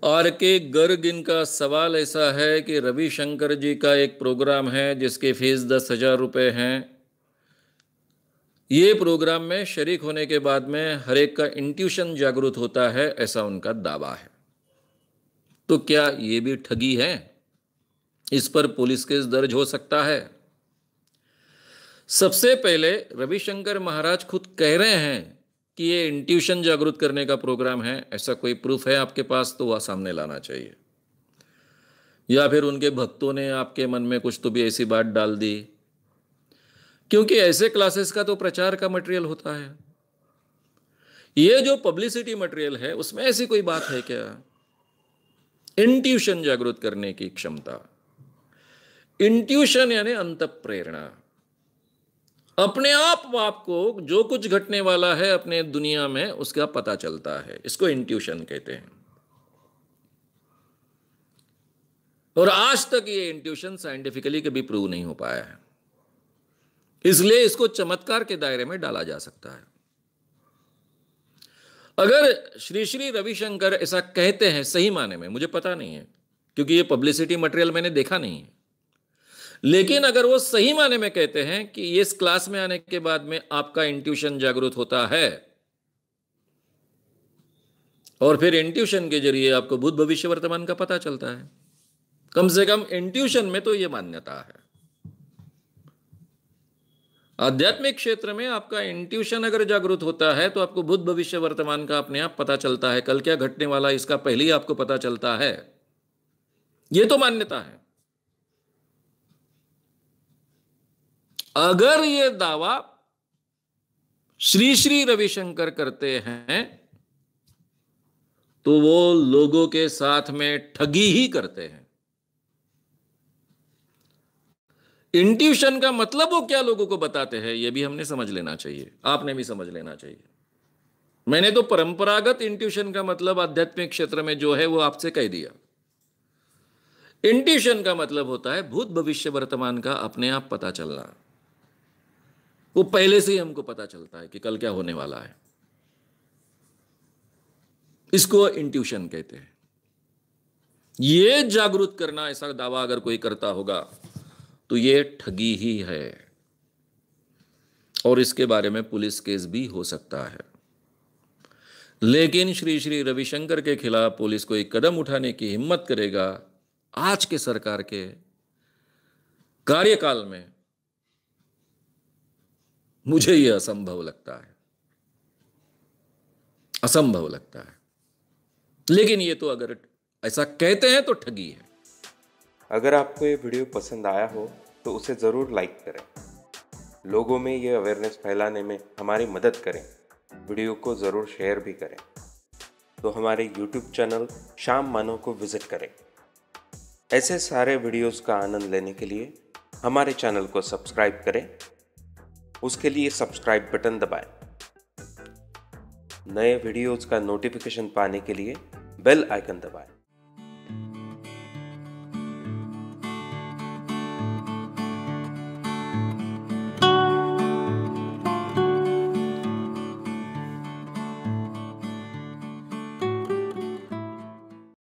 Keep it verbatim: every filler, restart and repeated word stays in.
Are के गर्ग, इनका सवाल ऐसा है कि रविशंकर जी का एक प्रोग्राम है जिसकी फीस दस हजार रुपये हैं। ये प्रोग्राम में शरीक होने के बाद में हर एक का इंट्यूशन जागृत होता है, ऐसा उनका दावा है। तो क्या ये भी ठगी है? इस पर पुलिस केस दर्ज हो सकता है। सबसे पहले रविशंकर महाराज खुद कह रहे हैं कि ये इंट्यूशन जागृत करने का प्रोग्राम है। ऐसा कोई प्रूफ है आपके पास तो वह सामने लाना चाहिए, या फिर उनके भक्तों ने आपके मन में कुछ तो भी ऐसी बात डाल दी, क्योंकि ऐसे क्लासेस का तो प्रचार का मटेरियल होता है। ये जो पब्लिसिटी मटेरियल है उसमें ऐसी कोई बात है क्या? इंट्यूशन जागृत करने की क्षमता, इंट्यूशन यानी अंतःप्रेरणा, अपने आप आपको जो कुछ घटने वाला है अपने दुनिया में उसका पता चलता है, इसको इंट्यूशन कहते हैं। और आज तक ये इंट्यूशन साइंटिफिकली कभी प्रूव नहीं हो पाया है, इसलिए इसको चमत्कार के दायरे में डाला जा सकता है। अगर श्री श्री रविशंकर ऐसा कहते हैं सही माने में, मुझे पता नहीं है क्योंकि ये पब्लिसिटी मटेरियल मैंने देखा नहीं है, लेकिन अगर वो सही माने में कहते हैं कि इस क्लास में आने के बाद में आपका इंट्यूशन जागृत होता है और फिर इंट्यूशन के जरिए आपको भूत भविष्य वर्तमान का पता चलता है, कम से कम इंट्यूशन में तो यह मान्यता है। आध्यात्मिक क्षेत्र में आपका इंट्यूशन अगर जागृत होता है तो आपको भूत भविष्य वर्तमान का अपने आप पता चलता है, कल क्या घटने वाला इसका पहले ही आपको पता चलता है, यह तो मान्यता है। अगर यह दावा श्री श्री रविशंकर करते हैं तो वो लोगों के साथ में ठगी ही करते हैं। इंट्यूशन का मतलब वो क्या लोगों को बताते हैं यह भी हमने समझ लेना चाहिए, आपने भी समझ लेना चाहिए। मैंने तो परंपरागत इंट्यूशन का मतलब आध्यात्मिक क्षेत्र में जो है वो आपसे कह दिया। इंट्यूशन का मतलब होता है भूत भविष्य वर्तमान का अपने आप पता चलना, वो पहले से ही हमको पता चलता है कि कल क्या होने वाला है, इसको इंट्यूशन कहते हैं। ये जागरूक करना, ऐसा दावा अगर कोई करता होगा तो ये ठगी ही है और इसके बारे में पुलिस केस भी हो सकता है। लेकिन श्री श्री रविशंकर के खिलाफ पुलिस कोई कदम उठाने की हिम्मत करेगा आज के सरकार के कार्यकाल में, मुझे यह असंभव लगता है, असंभव लगता है। लेकिन ये तो अगर ऐसा कहते हैं तो ठगी है। अगर आपको ये वीडियो पसंद आया हो तो उसे ज़रूर लाइक करें, लोगों में ये अवेयरनेस फैलाने में हमारी मदद करें। वीडियो को ज़रूर शेयर भी करें। तो हमारे यूट्यूब चैनल श्याम मानव को विज़िट करें। ऐसे सारे वीडियोस का आनंद लेने के लिए हमारे चैनल को सब्सक्राइब करें, उसके लिए सब्सक्राइब बटन दबाएं। नए वीडियोस का नोटिफिकेशन पाने के लिए बेल आइकन दबाएं।